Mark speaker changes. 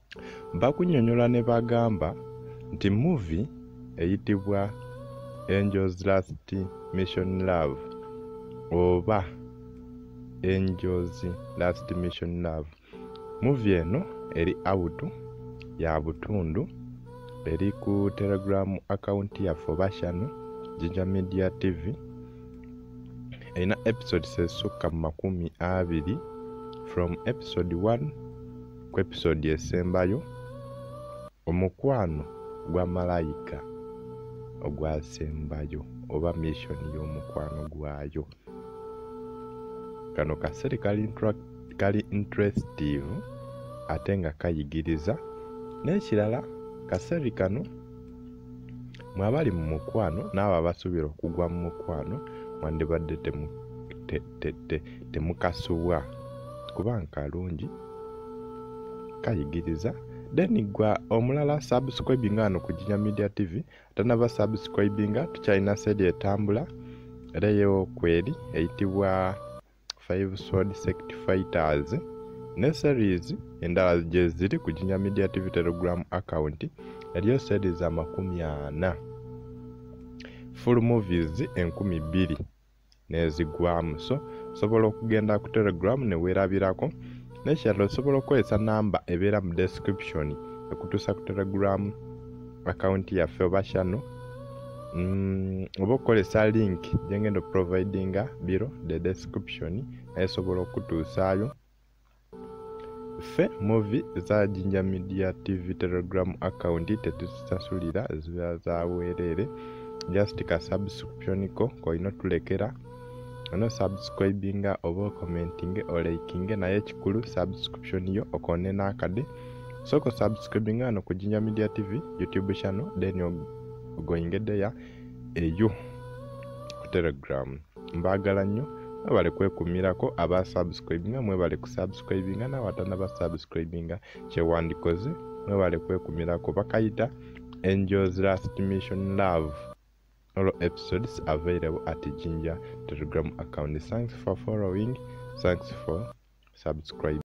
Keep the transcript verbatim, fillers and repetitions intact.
Speaker 1: Bakunyonyola ne bagamba nti movie eyitibwa Angel's Last Mission Love oba Angel's Last Mission Love movie eno eri out ya butundu eri ku Telegram account ya Fobashano Jinja Media T V ina episodes esukka makumi abiri from episode one ku episode esembayo omukwano gwa malayika ogwasembayo oba mission y'omukwano gwayo. Kano kasere kali, kali interestive ate nga kayigiriza n'ekirala kaseri kano mwabali mu mukwano n'abo abasuubira okugwa mu mukwano mwandibadde temukasuwa kuba nkalungi kayigiriza. Then gwa omulala subscribing ano ku Jinja Media T V atanaba subscribing tukyalina sedi etambula ereyo kweri eyitibwa Five Sword Sect Fighters ne series endala gye ziri ku Jinja Media T V Telegram account eriyo series za makumi ana full movies enkumi bbiri nezigwamu, so sobola okugenda ku Telegram ne weerabirako n'ekirala osobola okukozesa namba ebeera mu description ekutuusa ku Telegram account yaffe oba channel mm, oba okukozesa link gyengenda providinga biro the description naye sobola okutuusaayo. Ffe movie za Jinja Media T V Telegram account tetusasulira ziba zaweerere, just ka subscription ko koina tulekera ono subscribinga oba commenting o liking naye ekikulu subscription yo okone nakade soko subscribinga ano ku Jinja Media T V YouTube channel then you're going there eyo ku Telegram. Mbagala nnyo abale kwekumirako aba subscribinga mwe bale ku subscribinga na watana ba subscribinga kyewandikoze mwe bale kwekumirako bakayita Angel's Last Mission Love. All episodes available at Jinja Telegram account. Thanks for following. Thanks for subscribing.